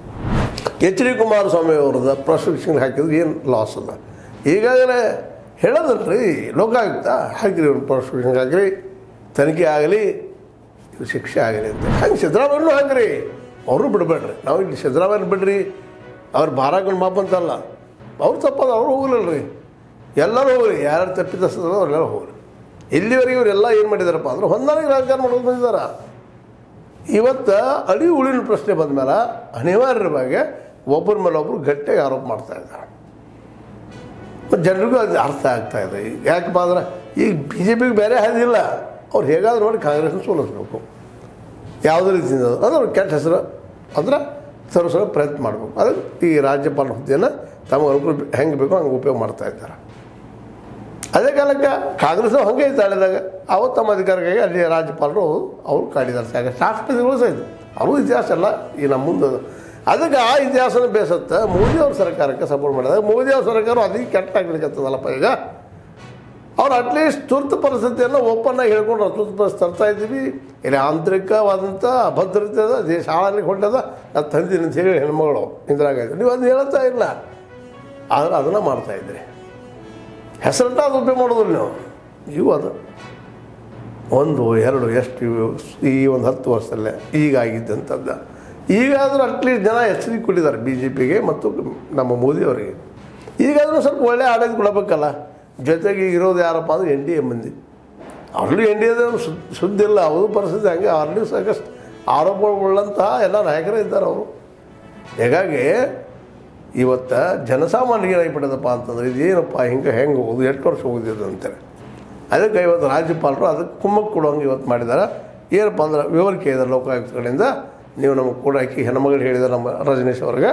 HD ಕುಮಾರಸ್ವಾಮಿ ಅವ್ರದ್ದು ಪ್ರಾಸಿಕ್ಯೂಷನ್ಗೆ ಹಾಕಿದ್ರೆ ಏನು ಲಾಸ್ ಅದ? ಈಗಾಗಲೇ ಹೇಳೋದಲ್ರಿ, ಲೋಕಾಯುಕ್ತ ಹಾಕಿರಿ, ಒಂದು ಪ್ರಾಸಿಕ್ಯೂಷನ್ಗೆ ಹಾಕಿರಿ, ತನಿಖೆ ಆಗಲಿ, ಶಿಕ್ಷೆ ಆಗಲಿ ಅಂತ. ಹಂಗೆ ಸಿದ್ದರಾಮಯ್ಯನೂ ಹಾಕಿರಿ, ಅವರು ಬಿಡಬೇಡ್ರಿ. ನಾವು ಇಲ್ಲಿ ಸಿದ್ದರಾಮಯ್ಯನ ಬಿಡ್ರಿ, ಅವ್ರು ಭಾರಾಕೊಂಡು ಮಾಪ ಅಂತಲ್ಲ, ಅವ್ರು ತಪ್ಪದ, ಅವ್ರು ಹೋಗಲಿಲ್ಲರಿ. ಎಲ್ಲರೂ ಹೋಗ್ರಿ, ಯಾರು ತಪ್ಪಿತಸ್ಥರು ಅವರೆಲ್ಲ ಹೋಗ್ರಿ. ಇಲ್ಲಿವರೆಗೆ ಇವರೆಲ್ಲ ಏನು ಮಾಡಿದಾರಪ್ಪ ಅಂದ್ರೆ ಹೊಂದಾಣಿಕೆ ರಾಜಕಾರಣ ಮಾಡೋದು ಬಂದಿದ್ದಾರೆ. ಇವತ್ತು ಅಡಿ ಉಳಿನ ಪ್ರಶ್ನೆ ಬಂದ ಮೇಲೆ ಅನಿವಾರ್ಯವಾಗಿ ಒಬ್ಬರ ಮೇಲೆ ಒಬ್ಬರು ಗಟ್ಟಿಯಾಗಿ ಆರೋಪ ಮಾಡ್ತಾಯಿದ್ದಾರೆ. ಮತ್ತು ಜನರಿಗೂ ಅದು ಅರ್ಥ ಆಗ್ತಾಯಿದೆ. ಯಾಕಪ್ಪ ಅಂದ್ರೆ ಈಗ BJPಗೆ ಬೇರೆ ಹಾದಿಲ್ಲ. ಅವ್ರು ಹೇಗಾದ್ರೂ ನೋಡಿ ಕಾಂಗ್ರೆಸ್ನ ಸೋಲಿಸ್ಬೇಕು ಯಾವುದೇ ರೀತಿಯಿಂದ. ಅದು ಅವ್ರಿಗೆ ಕೆಟ್ಟ ಹೆಸರು ಅಂದ್ರೆ ತರಿಸೋ ಪ್ರಯತ್ನ ಮಾಡಬೇಕು. ಅದಕ್ಕೆ ಈ ರಾಜ್ಯಪಾಲ ಹುದ್ದೆಯನ್ನು ತಮಗೆ ಅನುಕೂಲ ಹೆಂಗೆ ಬೇಕೋ ಹಂಗೆ ಉಪಯೋಗ ಮಾಡ್ತಾಯಿದ್ದಾರೆ. ಅದೇ ಕಾಲಕ್ಕೆ ಕಾಂಗ್ರೆಸ್ಸು ಹಾಗೆ ಇತ್ತು ಹಳೆದಾಗ. ಅವತ್ತು ತಮ್ಮ ಅಧಿಕಾರಕ್ಕಾಗಿ ಅಲ್ಲಿ ರಾಜ್ಯಪಾಲರು ಅವರು ಕಾಡಿದ್ದಾರೆ. ಸಾಕಷ್ಟು ರಾಷ್ಟ್ರಪತಿಗಳು ಸಹಿತ ಅವರು ಇತಿಹಾಸ ಎಲ್ಲ ಈ ನಮ್ಮ ಮುಂದೆ. ಅದಕ್ಕೆ ಆ ಇತಿಹಾಸನ ಬೇಸತ್ತ ಮೋದಿಯವ್ರ ಸರ್ಕಾರಕ್ಕೆ ಸಪೋರ್ಟ್ ಮಾಡಿದಾಗ ಮೋದಿಯವ್ರ ಸರ್ಕಾರ ಅದಕ್ಕೆ ಕೆಟ್ಟ ಆಗ್ಲಿಕ್ಕತ್ತದಲ್ಲಪ್ಪ. ಈಗ ಅವ್ರು ಅಟ್ಲೀಸ್ಟ್ ತುರ್ತು ಪರಿಸ್ಥಿತಿಯನ್ನು ಓಪನ್ನಾಗಿ ಹೇಳ್ಕೊಂಡು ತುರ್ತು ಪರಿಸ್ಥಿತಿ ತರ್ತಾ ಇದ್ದೀವಿ, ಇಲ್ಲಿ ಆಂತರಿಕವಾದಂಥ ಅಭದ್ರತೆ ಅದ, ದೇಶ ಹಾಳಾಗ್ಲಿಕ್ಕೆ ಹೊಂಟದ, ನಾನು ತಂದಿದ್ದೀನಿ ಅಂತ ಹೇಳಿ ಹೆಣ್ಮಗಳು ಇಂದಿರಾ ಗಾಂಧಿ ನೀವು ಅದು ಹೇಳ್ತಾ ಇಲ್ಲ. ಆದರೆ ಅದನ್ನು ಮಾಡ್ತಾಯಿದ್ರಿ. ಹೆಸರಟ್ಟ ಅದು ಉಪಯೋಗ ಮಾಡೋದಿಲ್ಲ ನೀವು. ಇವು ಅದು 1, 2 ಎಷ್ಟು ಈ ಒಂದು 10 ವರ್ಷದಲ್ಲೇ ಈಗಾಗಿದ್ದಂಥದ್ದು. ಈಗಾದರೂ ಅಟ್ಲೀಸ್ಟ್ ಜನ ಎಚ್ಚರಿಕೆ ಕೊಟ್ಟಿದ್ದಾರೆ BJPಗೆ ಮತ್ತು ನಮ್ಮ ಮೋದಿಯವರಿಗೆ. ಈಗಾದರೂ ಸ್ವಲ್ಪ ಒಳ್ಳೆಯ ಆಡಳಿತ ಕೊಡಬೇಕಲ್ಲ. ಜೊತೆಗೆ ಇರೋದು ಯಾರಪ್ಪ ಅಂದರೆ NDA ಮಂದಿ. ಅವ್ರಲ್ಲೂ NDAದ ಸುದ್ದಿ ಇಲ್ಲ, ಅವರು ಪರಿಸ್ಥಿತಿ ಹಂಗೆ. ಅವ್ರಲ್ಲೂ ಸಾಕಷ್ಟು ಆರೋಪಗಳುಳ್ಳಂತಹ ಎಲ್ಲ ನಾಯಕರೇ ಇದ್ದಾರೆ ಅವರು. ಹೀಗಾಗಿ ಇವತ್ತು ಜನಸಾಮಾನ್ಯರಿಗೆ ಏನಾಗಿಬಿಟ್ಟದಪ್ಪ ಅಂತಂದ್ರೆ ಇದೇನಪ್ಪ ಹೆಂಗೆ ಹೋಗೋದು, ಎಷ್ಟು ವರ್ಷ ಹೋಗೋದಿದೆ ಅಂತೇಳಿ. ಅದಕ್ಕೆ ಇವತ್ತು ರಾಜ್ಯಪಾಲರು ಅದಕ್ಕೆ ಕುಮ್ಮಕ್ಕು ಕೊಡುವಂಗೆ ಇವತ್ತು ಮಾಡಿದ್ದಾರೆ. ಏನಪ್ಪ ಅಂದ್ರೆ ವಿವರಿಕೆ ಇದೆ ಲೋಕಾಯುಕ್ತ ಕಡೆಯಿಂದ, ನೀವು ನಮಗೆ ಕೂಡ ಆಕಿ ಹೆಣ್ಮಗಳು ಹೇಳಿದ್ದಾರೆ ನಮ್ಮ ರಜನೀಶ್ ಅವ್ರಿಗೆ.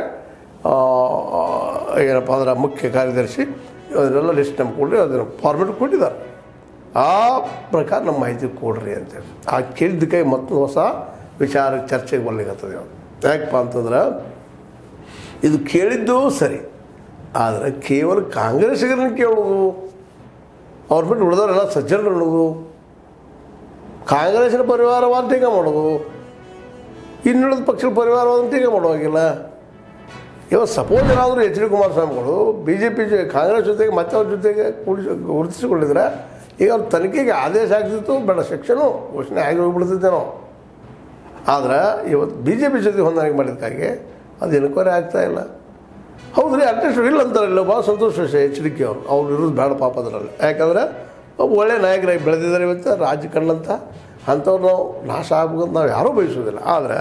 ಏನಪ್ಪ ಅಂದ್ರೆ ಮುಖ್ಯ ಕಾರ್ಯದರ್ಶಿ ಅದನ್ನೆಲ್ಲ ಲಿಸ್ಟ್ ನಮ್ಗೆ ಕೊಡ್ರಿ, ಅದನ್ನು ಫಾರ್ಮೆಟ್ ಕೊಟ್ಟಿದ್ದಾರೆ. ಆ ಪ್ರಕಾರ ನಮ್ಮ ಮಾಹಿತಿ ಕೊಡ್ರಿ ಅಂತೇಳಿ ಆ ಕೇಳಿದ್ದಕ್ಕೆ ಮತ್ತೊಂದು ಹೊಸ ವಿಚಾರ ಚರ್ಚೆಗೆ ಬರ್ಲಿಕ್ಕತ್ತದೆ. ಯಾಕಪ್ಪ ಅಂತಂದ್ರೆ ಇದು ಕೇಳಿದ್ದು ಸರಿ, ಆದರೆ ಕೇವಲ ಕಾಂಗ್ರೆಸ್ಸಿಗರನ್ನು ಕೇಳೋದು, ಅವ್ರ ಬಿಟ್ಟು ಉಳಿದವರೆಲ್ಲ ಸಜ್ಜನರು ಅನ್ನೋದು, ಕಾಂಗ್ರೆಸ್ಸಿನ ಪರಿವಾರವಾದ ಟೀಕೆ ಮಾಡೋದು, ಇನ್ನುಳಿದ ಪಕ್ಷದ ಪರಿವಾರವಾದ ಟೀಕೆ ಮಾಡುವಾಗಿಲ್ಲ. ಇವತ್ತು ಸಪೋಸ್ ಏನಾದರೂ HD ಕುಮಾರಸ್ವಾಮಿಗಳು BJP ಕಾಂಗ್ರೆಸ್ ಜೊತೆಗೆ ಮತ್ತೆ ಅವ್ರ ಜೊತೆಗೆ ಗುರುತಿಸಿಕೊಂಡಿದ್ರೆ ಈಗ ಅವ್ರ ತನಿಖೆಗೆ ಆದೇಶ ಆಗ್ತಿತ್ತು, ಬೇಡ ಶಿಕ್ಷೆನೂ ಘೋಷಣೆ ಆಗಿ ಹೋಗಿಬಿಡ್ತಿದ್ದೇನೋ. ಆದ್ರೆ ಇವತ್ತು BJP ಜೊತೆ ಹೊಂದಾಣಿಕೆ ಮಾಡಿದ್ದಕ್ಕಾಗಿ ಅದು ಎನ್ಕ್ವೈರಿ ಆಗ್ತಾಯಿಲ್ಲ. ಹೌದು ರೀ, ಅಟ್ಲೀಸ್ಟ್ ಇಲ್ಲ ಅಂತಾರಲ್ಲ, ಭಾಳ ಸಂತೋಷ ವಿಷಯ HDK ಅವ್ರು ಇರೋದು ಬೇಡ ಪಾಪ ಅದರಲ್ಲಿ. ಯಾಕಂದರೆ ಒಬ್ಬ ಒಳ್ಳೆ ನಾಯಕರಾಗಿ ಬೆಳೆದಿದ್ದಾರೆ. ಇವತ್ತು ರಾಜ್ಯ ಕಂಡಂಥ ಅಂಥವ್ರು ನಾವು ನಾಶ ಆಗ್ಬೇಕಂತ ನಾವು ಯಾರೂ ಬಯಸೋದಿಲ್ಲ. ಆದರೆ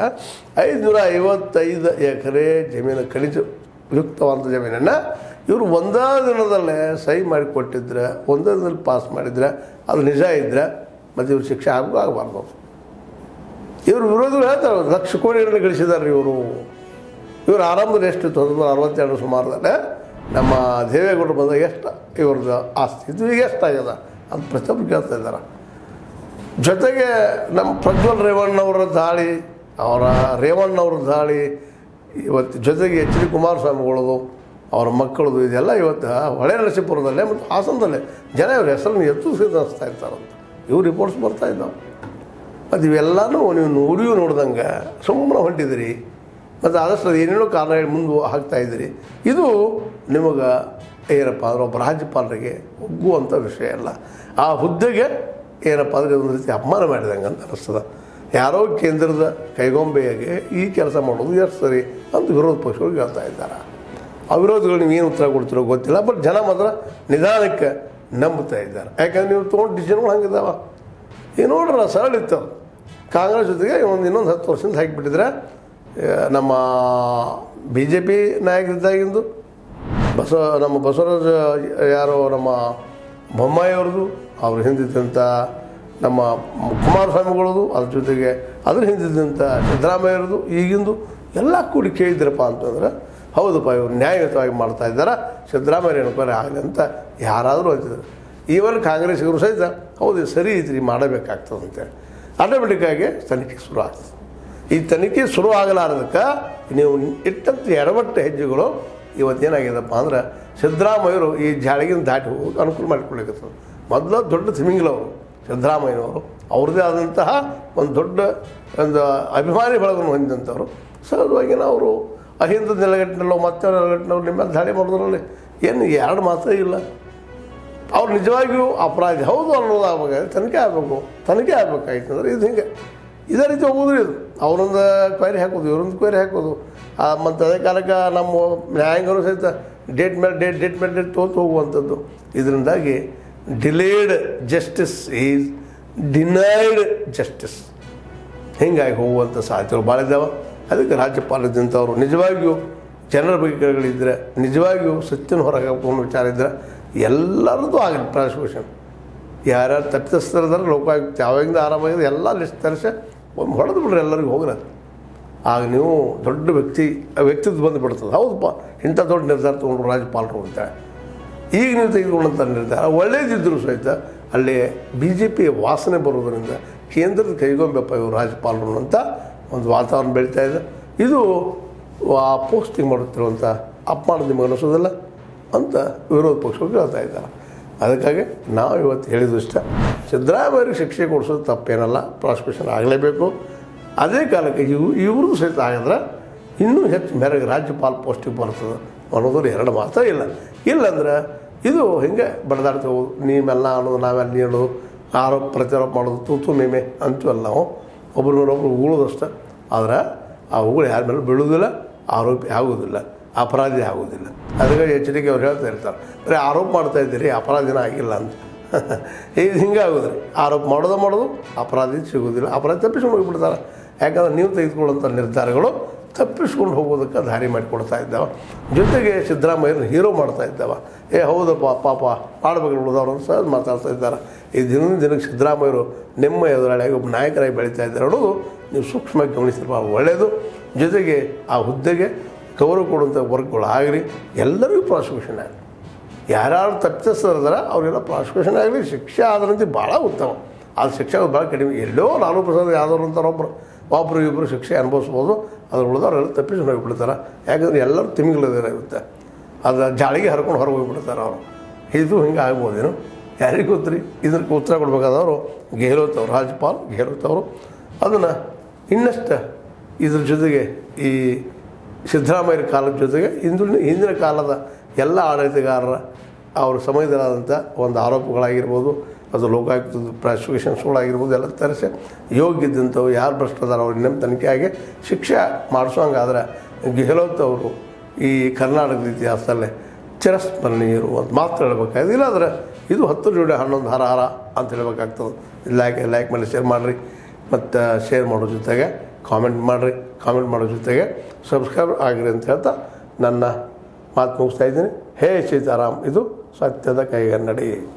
555 ಎಕರೆ ಜಮೀನು ಖನಿಜ ಯುಕ್ತವಾದ ಜಮೀನನ್ನು ಇವರು ಒಂದೇ ದಿನದಲ್ಲೇ ಸಹಿ ಮಾಡಿ ಕೊಟ್ಟಿದ್ರೆ, ಒಂದೇ ದಿನದಲ್ಲಿ ಪಾಸ್ ಮಾಡಿದರೆ ಅದು ನಿಜ ಇದ್ದರೆ ಮತ್ತು ಇವ್ರು ಶಿಕ್ಷೆ ಆಗಬಾರ್ದು. ಇವರು ವಿರೋಧಿಗಳು ಹೇಳ್ತಾರೆ, ಲಕ್ಷ ಕೋಟಿಗಳನ್ನು ಗಳಿಸಿದ್ದಾರೆ ಇವರು ಆರಂಭದಲ್ಲಿ ಎಷ್ಟು 1962 ಸುಮಾರದಲ್ಲೇ ನಮ್ಮ ದೇವೇಗೌಡರು ಬಂದಾಗ ಎಷ್ಟು ಇವ್ರದ್ದು ಆಸ್ತಿ ಇದು, ಈಗ ಎಷ್ಟಾಗ್ಯದ ಅಂತ ಪ್ರತಿಯೊಬ್ಬರು ಕೇಳ್ತಾ ಇದ್ದಾರೆ. ಜೊತೆಗೆ ನಮ್ಮ ಪ್ರಜ್ವಲ್ ರೇವಣ್ಣವರ ದಾಳಿ, ರೇವಣ್ಣವ್ರ ದಾಳಿ, ಇವತ್ತು ಜೊತೆಗೆ HD ಕುಮಾರಸ್ವಾಮಿಗಳದು, ಅವ್ರ ಮಕ್ಕಳದು, ಇದೆಲ್ಲ ಇವತ್ತು ಹೊಳೆನರಸೀಪುರದಲ್ಲೇ ಮತ್ತು ಹಾಸನದಲ್ಲೇ ಜನ ಇವ್ರ ಹೆಸರನ್ನು ಎತ್ತು ಸಿದ್ಧಿಸ್ತಾ ಇರ್ತಾರಂತ ಇವು ರಿಪೋರ್ಟ್ಸ್ ಬರ್ತಾ ಇದ್ದಾವೆ. ಮತ್ತು ಇವೆಲ್ಲನೂ ನೀವು ನೋಡ್ದಂಗೆ ಸುಮ್ಮನೆ ಹೊಂಟಿದ್ದೀರಿ ಮತ್ತು ಆದಷ್ಟು ಅದು ಏನೇನೋ ಕಾರಣ ಹೇಳಿ ಮುಂದೆ ಹಾಕ್ತಾಯಿದ್ದೀರಿ. ಇದು ನಿಮಗೆ ಏನಪ್ಪ ಅಂದ್ರೆ ಒಬ್ಬ ರಾಜ್ಯಪಾಲರಿಗೆ ಒಗ್ಗುವಂಥ ವಿಷಯ ಅಲ್ಲ. ಆ ಹುದ್ದೆಗೆ ಏನಪ್ಪ ಅಂದರೆ ಒಂದು ರೀತಿ ಅಪಮಾನ ಮಾಡಿದಂಗೆ ಅಂತ ಅನ್ನಿಸ್ತದೆ. ಯಾರೋ ಕೇಂದ್ರದ ಕೈಗೊಂಬೆಯಾಗಿ ಈ ಕೆಲಸ ಮಾಡೋದು ಎಷ್ಟು ಸರಿ ಅಂತ ವಿರೋಧ ಪಕ್ಷಗಳು ಹೇಳ್ತಾ ಇದ್ದಾರೆ. ಆ ವಿರೋಧಿಗಳು ನೀವು ಏನು ಉತ್ತರ ಕೊಡ್ತಿರೋ ಗೊತ್ತಿಲ್ಲ, ಬಟ್ ಜನ ಮಾತ್ರ ನಿಧಾನಕ್ಕೆ ನಂಬುತ್ತಾ ಇದ್ದಾರೆ. ಯಾಕಂದ್ರೆ ನೀವು ತೊಗೊಂಡು ಡಿಸಿಷನ್ಗಳು ಹಂಗಿದ್ದಾವೆ. ಈಗ ನೋಡ್ರಲ್ಲ, ಸರಳ ಇತ್ತು. ಕಾಂಗ್ರೆಸ್ ಜೊತೆಗೆ ಇನ್ನೊಂದು 10 ವರ್ಷದಿಂದ ಹಾಕಿಬಿಟ್ಟಿದ್ರೆ ನಮ್ಮ BJP ನಾಯಕರಿದ್ದಾಗಿಂದು ನಮ್ಮ ಬಸವರಾಜ ಯಾರೋ ನಮ್ಮ ಬೊಮ್ಮಾಯಿಯವ್ರದ್ದು, ಅವ್ರ ಹಿಂದಿದ್ದಂಥ ನಮ್ಮ ಕುಮಾರಸ್ವಾಮಿಗಳದು, ಅದ್ರ ಜೊತೆಗೆ ಅದ್ರ ಹಿಂದಿದ್ದಂಥ ಸಿದ್ದರಾಮಯ್ಯವ್ರದ್ದು, ಈಗಿಂದು ಎಲ್ಲ ಕೂಡಿ ಕೇಳಿದ್ರಪ್ಪ ಅಂತಂದ್ರೆ ಹೌದಪ್ಪ ಇವರು ನ್ಯಾಯಯುತವಾಗಿ ಮಾಡ್ತಾ ಇದ್ದಾರೆ, ಸಿದ್ದರಾಮಯ್ಯ ಎನ್ಕ್ವೈರಿ ಆಗಲಿ ಅಂತ ಯಾರಾದರೂ ಅಂತಿದ್ರು. ಈವನ್ ಕಾಂಗ್ರೆಸ್ಸಿಗರು ಸಹಿತ ಹೌದು ಸರಿ ಐತ್ರಿ ಮಾಡಬೇಕಾಗ್ತದಂತೇಳಿ ಆಟೋಮೆಟಿಕ್ಕಾಗಿ ತನಿಖೆ ಶುರು ಆಗ್ತದೆ. ಈ ತನಿಖೆ ಶುರು ಆಗಲಾರದಕ್ಕೆ ನೀವು ಇಟ್ಟಂಥ ಎಡವಟ್ಟ ಹೆಜ್ಜೆಗಳು ಇವತ್ತೇನಾಗಿದೆಪ್ಪ ಅಂದ್ರೆ ಸಿದ್ದರಾಮಯ್ಯರು ಈ ಜಾಳಿಗಿನ ದಾಟಿ ಹೋಗೋದು ಅನುಕೂಲ ಮಾಡಿಕೊಳ್ಳಿಕ್ಕತ್ತದ. ಮೊದಲು ದೊಡ್ಡ ತಿಮಿಂಗಿಲವರು ಸಿದ್ದರಾಮಯ್ಯನವರು, ಅವ್ರದ್ದೇ ಆದಂತಹ ಒಂದು ದೊಡ್ಡ ಒಂದು ಅಭಿಮಾನಿ ಬಳಗವನ್ನು ಹೊಂದಿದಂಥವ್ರು. ಸಹಜವಾಗಿ ಅವರು ಅಹಿಂದ ನೆಲಗಟ್ಟಿನಲ್ಲೋ ಮತ್ತೆ ನೆಲಗಟ್ಟಿನಲ್ಲೋ ನಿಮ್ಮ ದಾಳಿ ಮಾಡೋದ್ರಲ್ಲಿ ಏನು ಎರಡು ಮಾತೇ ಇಲ್ಲ. ಅವ್ರು ನಿಜವಾಗಿಯೂ ಅಪರಾಧಿ ಹೌದು ಅನ್ನೋದಾಗಬೇಕಾದ್ರೆ ತನಿಖೆ ಆಗಬೇಕಾಯ್ತು ಅಂದ್ರೆ ಇದು ಹಿಂಗೆ ಇದೇ ರೀತಿ ಹೋಗೋದ್ರಿ. ಇದು ಅವರೊಂದು ಕ್ವೈರಿ ಹಾಕೋದು, ಇವರೊಂದು ಕ್ವೈರಿ ಹಾಕೋದು. ಮತ್ತು ಅದೇ ಕಾಲಕ್ಕೆ ನಮ್ಮ ನ್ಯಾಯಾಂಗರು ಸಹಿತ ಡೇಟ್ ಮೇಲೆ ಡೇಟ್ ಹೋಗುವಂಥದ್ದು. ಇದರಿಂದಾಗಿ delayed justice is denied justice ಹೀಗಾಗಿ ಹೋಗುವಂಥ ಸಾಧ್ಯತೆಗಳು ಭಾಳ ಇದ್ದಾವೆ. ಅದಕ್ಕೆ ರಾಜ್ಯಪಾಲದಂಥವ್ರು ನಿಜವಾಗಿಯೂ ಜನರ ಬಗೆಗಳಿದ್ದರೆ, ನಿಜವಾಗಿಯೂ ಸತ್ಯನ ಹೊರಗೆ ಹಾಕೊಂಡು ವಿಚಾರ ಇದ್ದರೆ ಎಲ್ಲರದ್ದು ಆಗಲಿ ಪ್ರಾಸಿಕ್ಯೂಷನ್. ಯಾರ್ಯಾರು ತಪ್ಪಿತಸ್ಥರಿದ್ದಾರೆ ಲೋಕಾಯುಕ್ತ ಯಾವಾಗಿಂದ ಆರಾಮಾಗಿದೆ ಎಲ್ಲ ಲಿಸ್ಟ್ ತರಿಸಿ ಒಮ್ಮೆ ಹೊಡೆದು ಬಿಡ್ರಿ, ಎಲ್ಲರಿಗೂ ಹೋಗ್ರಿ. ಆಗ ನೀವು ದೊಡ್ಡ ವ್ಯಕ್ತಿತ್ವ ಬಂದುಬಿಡ್ತದೆ. ಹೌದಪ್ಪ ಇಂಥ ದೊಡ್ಡ ನಿರ್ಧಾರ ತೊಗೊಂಡ್ರು ರಾಜ್ಯಪಾಲರು ಅಂತೇಳಿ. ಈಗ ನೀವು ತೆಗೆದುಕೊಂಡಂಥ ನಿರ್ಧಾರ ಒಳ್ಳೇದಿದ್ದರೂ ಸಹಿತ ಅಲ್ಲಿ BJP ವಾಸನೆ ಬರೋದರಿಂದ ಕೇಂದ್ರದ ಕೈಗೊಂಬೆಪ್ಪ ಇವರು ರಾಜ್ಯಪಾಲರು ಅಂತ ಒಂದು ವಾತಾವರಣ ಬೆಳೀತಾ ಇದೆ. ಇದು ಆ ಪೋಸ್ಟಿಂಗ್ ಮಾಡುತ್ತಿರುವಂಥ ಅಪಮಾನ ನಿಮಗೆ ಅನಿಸೋದಿಲ್ಲ ಅಂತ ವಿರೋಧ ಪಕ್ಷಗಳು ಹೇಳ್ತಾ ಇದ್ದಾರೆ. ಅದಕ್ಕಾಗಿ ನಾವು ಇವತ್ತು ಹೇಳಿದ್ದು ಇಷ್ಟ, ಸಿದ್ದರಾಮಯ್ಯರಿಗೆ ಶಿಕ್ಷೆ ಕೊಡಿಸೋದು ತಪ್ಪೇನಲ್ಲ, ಪ್ರಾಸಿಕ್ಯೂಷನ್ ಆಗಲೇಬೇಕು. ಅದೇ ಕಾಲಕ್ಕೆ ಇವ್ರದ್ದು ಸಹಿತ ಆಗಿದ್ರೆ ಇನ್ನೂ ಹೆಚ್ಚು ಮೇರೆಗೆ ರಾಜ್ಯಪಾಲ ಪೋಸ್ಟಿಗೆ ಬರ್ತದೆ ಅನ್ನೋದು ಎರಡು ಮಾತ್ರ ಇಲ್ಲ. ಇಲ್ಲಂದ್ರೆ ಇದು ಹಿಂಗೆ ಬಡದಾಡ್ತಾ ಹೋಗೋದು, ನೀವೆಲ್ಲ ಅನ್ನೋದು ನಾವೆಲ್ಲ ನೀಡೋದು, ಆರೋಪ ಪ್ರತ್ಯಾರೋಪ ಮಾಡೋದು, ತೂತು ಮೇಮೆ ಅಂತೀವಲ್ಲ ನಾವು, ಒಬ್ಬರ ಮೇಲೊಬ್ರು ಉಗುಳೋದಷ್ಟೆ. ಆದರೆ ಆ ಉಗುಳು ಯಾರ ಮೇಲೂ ಬೀಳೋದಿಲ್ಲ, ಆರೋಪಿ ಆಗೋದಿಲ್ಲ, ಅಪರಾಧಿ ಆಗೋದಿಲ್ಲ. ಅದಕ್ಕೆ ಎಚ್ಚರಿಕೆ ಅವ್ರು ಹೇಳ್ತಾ ಇರ್ತಾರೆ, ಬರೀ ಆರೋಪ ಮಾಡ್ತಾ ಇದ್ದೀರಿ ಅಪರಾಧಿನ ಆಗಿಲ್ಲ ಅಂತ. ಇದು ಹಿಂಗೆ ಆಗೋದ್ರಿ, ಆರೋಪ ಮಾಡೋದು ಅಪರಾಧಿ ಸಿಗೋದಿಲ್ಲ, ಅಪರಾಧಿ ತಪ್ಪಿಸ್ಕೊಂಡು ಹೋಗಿಬಿಡ್ತಾರೆ. ಯಾಕಂದ್ರೆ ನೀವು ತೆಗೆದುಕೊಳ್ಳುವಂಥ ನಿರ್ಧಾರಗಳು ತಪ್ಪಿಸ್ಕೊಂಡು ಹೋಗೋದಕ್ಕೆ ದಾರಿ ಮಾಡಿಕೊಡ್ತಾ ಇದ್ದಾವೆ. ಜೊತೆಗೆ ಸಿದ್ದರಾಮಯ್ಯನ ಹೀರೋ ಮಾಡ್ತಾ ಇದ್ದಾವೆ. ಹೌದಪ್ಪ ಪಾಪ ಮಾಡಬೇಕು ಉಳಿದವ್ರನ್ನ ಸಹ ಮಾತಾಡ್ತಾ ಇದ್ದಾರೆ. ಈ ದಿನಕ್ಕೆ ಸಿದ್ದರಾಮಯ್ಯರು ನಿಮ್ಮ ಎದುರಾಳಿಯಾಗಿ ಒಬ್ಬ ನಾಯಕರಾಗಿ ಬೆಳೀತಾ ಇದ್ದಾರೆ ಅನ್ನೋದು ನೀವು ಸೂಕ್ಷ್ಮವಾಗಿ ಗಮನಿಸಿರ್ಬಾರ್ದು, ಒಳ್ಳೆಯದು. ಜೊತೆಗೆ ಆ ಹುದ್ದೆಗೆ ಗೌರವ ಕೊಡುವಂಥ ವರ್ಗಗಳು ಆಗಲಿ, ಎಲ್ಲರಿಗೂ ಪ್ರಾಸಿಕ್ಯೂಷನ್ ಆಗಲಿ. ಯಾರ್ಯಾರು ತಪ್ಪಿಸ್ತಾರಿದ್ದಾರೆ ಅವರೆಲ್ಲ ಪ್ರಾಸಿಕ್ಯೂಷನ್ ಆಗಲಿ, ಶಿಕ್ಷೆ ಆದ್ರಂತೆ ಭಾಳ ಉತ್ತಮ. ಅದು ಶಿಕ್ಷೆ ಭಾಳ ಕಡಿಮೆ. ಎಲ್ಲೋ ಲಾಲು ಪ್ರಸಾದ್ ಯಾದವ್ ಅಂತಾರೆ ಒಬ್ಬರು ಇಬ್ಬರು ಶಿಕ್ಷೆ ಅನುಭವಿಸ್ಬೋದು, ಅದ್ರ ಉಳಿದವರೆಲ್ಲ ತಪ್ಪಿಸ್ಕೊಂಡು ಹೋಗಿಬಿಡ್ತಾರೆ. ಯಾಕಂದರೆ ಎಲ್ಲರೂ ತಿಮಿಂಗಿರುತ್ತೆ, ಅದು ಜಾಳಿಗೆ ಹರ್ಕೊಂಡು ಹೊರಗೆ ಹೋಗಿಬಿಡ್ತಾರೆ ಅವರು. ಇದು ಹಿಂಗೆ ಆಗ್ಬೋದೇನು ಯಾರಿಗೂ ಗೊತ್ತ್ರಿ. ಇದಕ್ಕೆ ಉತ್ತರ ಕೊಡಬೇಕಾದವರು ಗೆಹ್ಲೋತ್ ಅವರು, ರಾಜ್ಯಪಾಲ ಗೆಹ್ಲೋತ್ ಅವರು ಅದನ್ನು ಇನ್ನಷ್ಟು ಇದ್ರ ಜೊತೆಗೆ ಈ ಸಿದ್ದರಾಮಯ್ಯರ ಕಾಲದ ಜೊತೆಗೆ ಹಿಂದಿನ ಕಾಲದ ಎಲ್ಲ ಆಡಳಿತಗಾರರ ಅವ್ರ ಸಮಯದಲ್ಲಾದಂಥ ಒಂದು ಆರೋಪಗಳಾಗಿರ್ಬೋದು, ಅದು ಲೋಕಾಯುಕ್ತದ ಪ್ರಾಸಿಕ್ಯೂಷನ್ಸ್ಗಳಾಗಿರ್ಬೋದು ಎಲ್ಲ ತರಿಸಿ ಯೋಗ್ಯ ಇದ್ದಂಥವು ಯಾರು ಭ್ರಷ್ಟದಾರ ಅವ್ರಿಗೆ ನಮ್ಮ ತನಿಖೆ ಆಗಿ ಶಿಕ್ಷೆ ಮಾಡಿಸೋಂಗಾದ್ರೆ ಗೆಹ್ಲೋತ್ ಅವರು ಈ ಕರ್ನಾಟಕದ ಇತಿಹಾಸದಲ್ಲೇ ಚಿರಸ್ಮರಣೀಯರು ಅಂತ ಮಾತ್ರ ಹೇಳ್ಬೇಕಾಗಿದೆ. ಇಲ್ಲಾಂದ್ರೆ ಇದು 10 ಜೋಡಿ 11 ಹಾರ ಅಂತ ಹೇಳ್ಬೇಕಾಗ್ತದೆ. ಲೈಕ್ ಮಾಡಿ ಶೇರ್ ಮಾಡಿರಿ, ಮತ್ತು ಶೇರ್ ಮಾಡೋ ಜೊತೆಗೆ ಕಾಮೆಂಟ್ ಮಾಡಿರಿ, ಕಾಮೆಂಟ್ ಮಾಡೋ ಜೊತೆಗೆ ಸಬ್ಸ್ಕ್ರೈಬ್ ಆಗಿರಿ ಅಂತ ಹೇಳ್ತಾ ನನ್ನ ಮಾತು ಮುಗಿಸ್ತಾ ಇದ್ದೀನಿ. ಹೇ ಸೀತಾರಾಮ್, ಇದು ಸತ್ಯದ ಕೈಗನ್ನಡಿ.